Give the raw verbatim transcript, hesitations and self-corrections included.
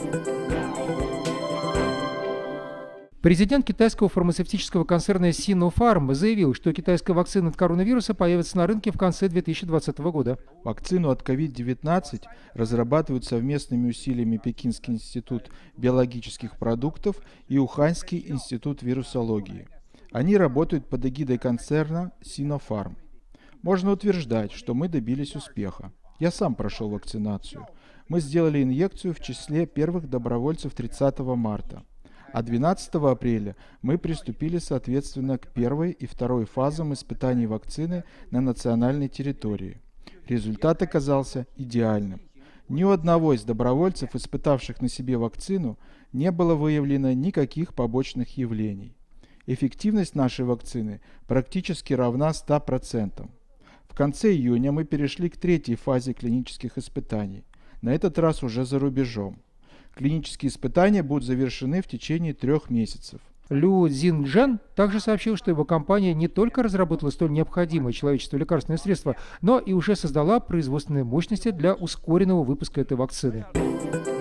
Президент китайского фармацевтического концерна Sinopharm заявил, что китайская вакцина от коронавируса появится на рынке в конце две тысячи двадцатого года. Вакцину от ковид девятнадцать разрабатывают совместными усилиями Пекинский институт биологических продуктов и Уханьский институт вирусологии. Они работают под эгидой концерна Sinopharm. Можно утверждать, что мы добились успеха. Я сам прошел вакцинацию. Мы сделали инъекцию в числе первых добровольцев тридцатого марта. А двенадцатого апреля мы приступили, соответственно, к первой и второй фазам испытаний вакцины на национальной территории. Результат оказался идеальным. Ни у одного из добровольцев, испытавших на себе вакцину, не было выявлено никаких побочных явлений. Эффективность нашей вакцины практически равна ста процентам. В конце июня мы перешли к третьей фазе клинических испытаний, на этот раз уже за рубежом. Клинические испытания будут завершены в течение трех месяцев. Лю Цзиньчжэн также сообщил, что его компания не только разработала столь необходимое человечеству лекарственное средство, но и уже создала производственные мощности для ускоренного выпуска этой вакцины.